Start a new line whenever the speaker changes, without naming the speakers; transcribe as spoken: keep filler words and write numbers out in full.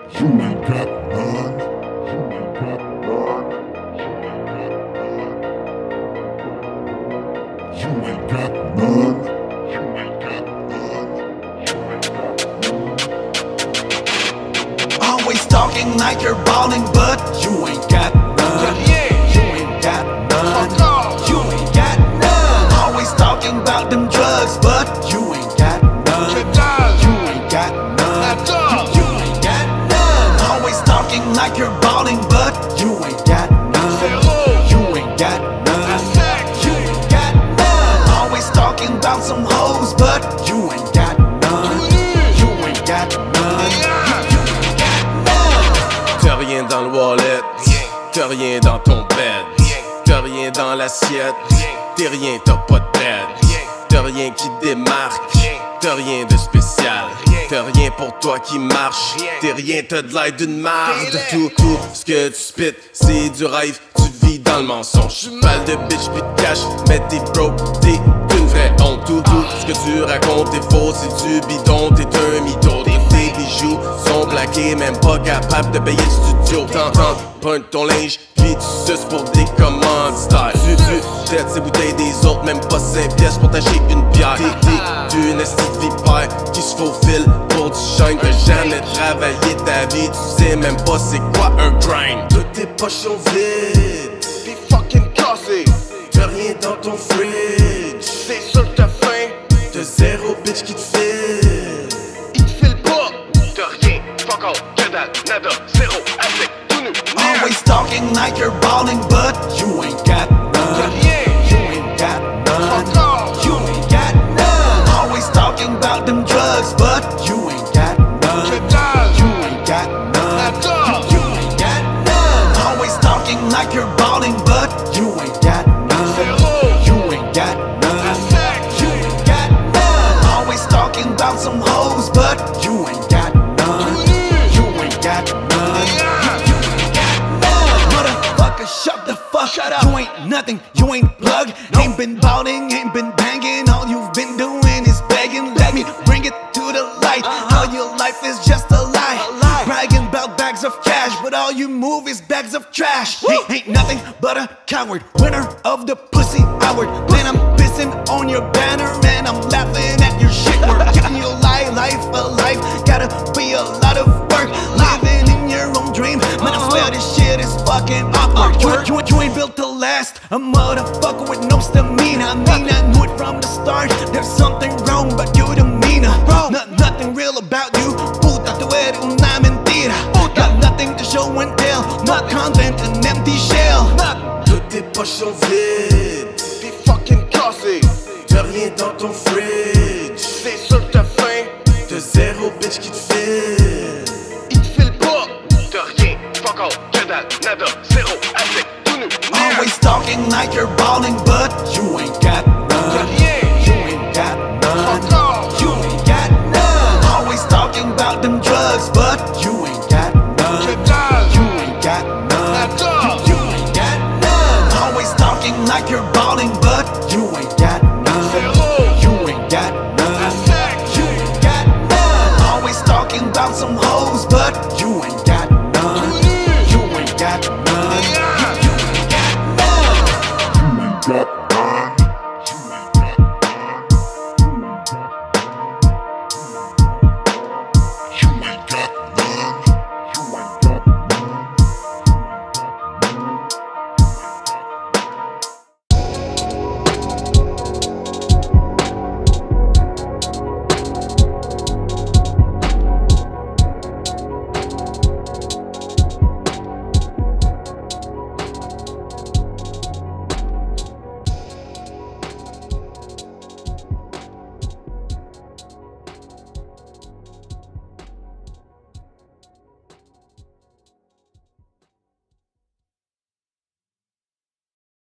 You ain't got none. You ain't got none. You ain't got none. You ain't got none.
Always talking like you're balling, but you ain't got none. You ain't got none. You ain't got none. Always talking about them drugs, but you ain't got none. You ain't got none. You ain't got none. Always talking like you're balling, but you ain't got none. You ain't got none. You ain't got none. Always talking about some hoes, but you ain't got none. You ain't got none. You ain't got none.
T'as rien dans le wallet, t'as rien dans ton bed, t'as rien dans l'assiette, t'es rien, t'as pas de bread, t'as rien qui démarque, t'as rien de spécial, t'as rien pour toi qui marche, t'es rien, t'as de l'air d'une marde. Tout, tout ce que tu spit, c'est du rêve, tu vis dans le mensonge. Parle de bitch pis de cash, mais t'es broke, t'es une vraie honte. Tout, tout ce que tu racontes est faux, c'est du bidon, t'es un mytho. Tes bijoux sont plaqués, même pas capable de payer le studio. T'entends, pointe ton linge, puis tu suces pour des commanditaires. Tu, tu jettes ces bouteilles des autres, même pas cinq pièces pour t'acheter une bière. T'es, t'es une esti de vipère qui se faufile pour du shine. T'as jamais travaillé ta vie, tu sais même pas c'est quoi un grind. Toutes tes poches sont vides, t'es fucking cassé, t'as rien dans ton fridge. C'est sûr que t'as faim, t'as zéro bitch qui te file. Nada, zéro, avec, tout nu.
Always talking like you're balling, but you ain't got none. You ain't got none. You ain't got none. Always talking about them drugs, but you ain't got none. You ain't got none. You ain't got none. Always talking like you're balling, but you ain't got none. You ain't got none. You ain't got none. Always talking about some hoes, but you ain't got none. Got none. You ain't got none. Motherfucker, shut the fuck up. You ain't nothing, you ain't plug. Ain't been balling, ain't been banging. All you've been doing is begging. Let me bring it to the light. All your life is just a lie. Bragging about bags of cash, but all you move is bags of trash. Ain't, ain't nothing but a coward. Winner of the pussy award. Then I'm pissing on your banner, man. I'm laughing at your shit. We're getting your life, life alive. Gotta be a lot of work. Living in your own dream. Man, I swear this shit is fucking awkward. You, you, you ain't built to last. A motherfucker with no stamina. I mean, I knew it from the start. There's something wrong, but you demeanor. No, nothing real about you. Puta, tú eres una mentira. Got nothing to show and tell. No content, an empty shell.
Toutes tes poches sont vides, t'es fucking cassé, t'as rien dans ton fridge. C'est sûr que t'as faim, t'as zéro bitch qui te file. Il te file pas, t'as rien, fuck all, que dalle, nada, zéro, avec, tout nu.
Always talking like you're balling, but you ain't got none. You ain't got none. You ain't got none. Always talking about them drugs, but you ain't